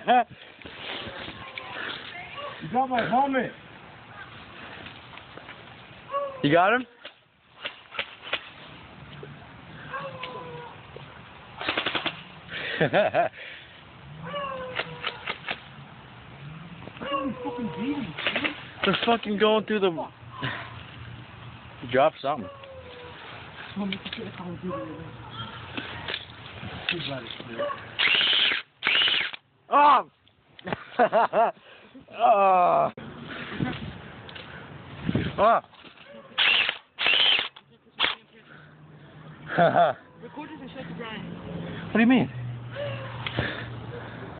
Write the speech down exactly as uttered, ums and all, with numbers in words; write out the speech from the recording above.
You got my helmet. You got him? They're fucking going through the... You dropped something. Oh! Oh! Oh! Record this and show it to Brian. What do you mean?